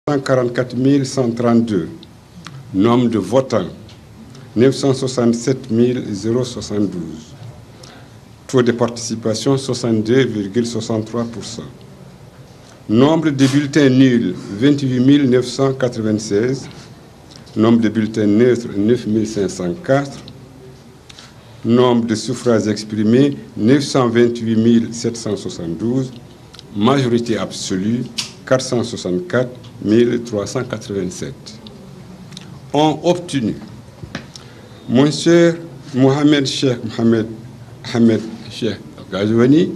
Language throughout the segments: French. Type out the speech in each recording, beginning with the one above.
144 132. Nombre de votants, 967 072. Taux de participation, 62,63%. Nombre de bulletins nuls, 28 996. Nombre de bulletins neutres, 9 504. Nombre de suffrages exprimés, 928 772. Majorité absolue, 464 387. Ont obtenu Monsieur Mohamed Cheikh Mohamed Ahmed Cheikh Ghazouani,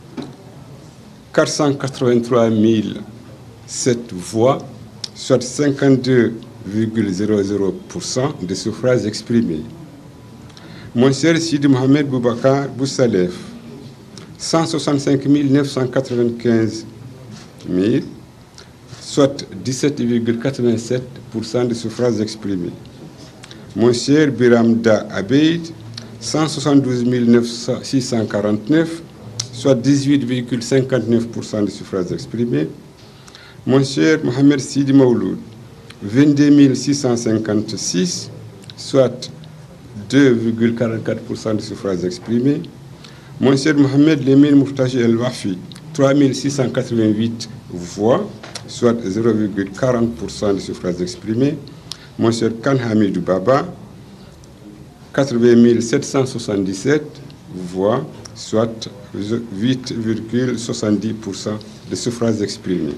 483 007 voix, soit 52,00% des suffrages exprimés. Monsieur Sidi Mohamed Boubacar Boussalef, 165 995 000, soit 17,87% des suffrages exprimés. Monsieur Biramda Abeid, 172 649, soit 18,59% des suffrages exprimés. Monsieur Mohamed Sidi Mouloud, 22 656, soit 2,44% des suffrages exprimés. Monsieur Mohamed Lemine Mouftaji El Wafi, 3 688 voix, soit 0,40% des suffrages exprimés. Monsieur Khan Hamidou Baba, 80 777 voix, soit 8,70% des suffrages exprimés.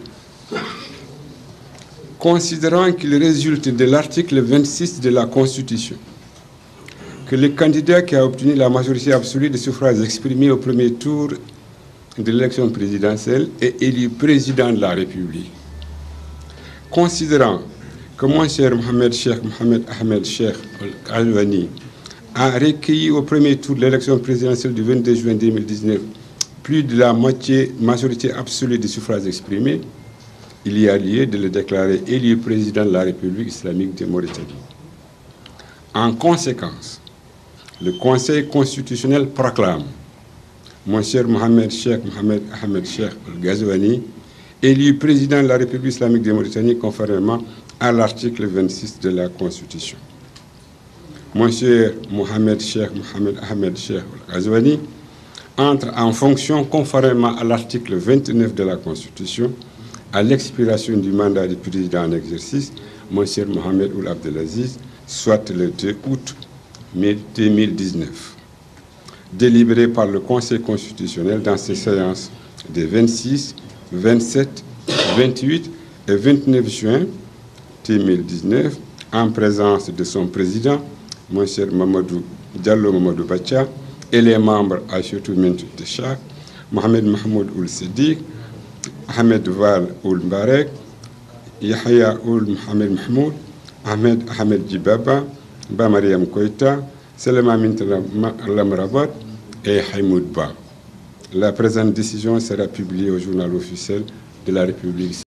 Considérant qu'il résulte de l'article 26 de la Constitution que le candidat qui a obtenu la majorité absolue des suffrages exprimés au premier tour de l'élection présidentielle est élu président de la République. Considérant que mon cher Mohamed Cheikh Mohamed Ahmed Cheikh Ghazouani a recueilli au premier tour de l'élection présidentielle du 22 juin 2019 plus de la majorité absolue des suffrages exprimés, il y a lieu de le déclarer élu président de la République islamique de Mauritanie. En conséquence, le Conseil constitutionnel proclame mon cher Mohamed Cheikh Mohamed Ahmed Cheikh Ghazouani élu président de la République islamique de Mauritanie conformément à l'article 26 de la Constitution. Mon cher Mohamed Cheikh Mohamed Ahmed Cheikh Ghazouani entre en fonction conformément à l'article 29 de la Constitution à l'expiration du mandat du président en exercice, mon cher Mohamed Ould Abdelaziz, soit le 2 août 2019. Délibéré par le Conseil constitutionnel dans ses séances des 26, 27, 28 et 29 juin 2019, en présence de son président, mon cher Mamadou Diallo Mamadou Bacha, et les membres Aïchatou Mintou Techak, Mohamed Mahmoud Ould Siddiq, Ahmed Val Ould Mbarek, Yahya Ould Mohamed Mahmoud, Ahmed Djibaba, Bamariam Koïta, Selema Mintala Lamrabat et Haïmoud Ba. La présente décision sera publiée au journal officiel de la République.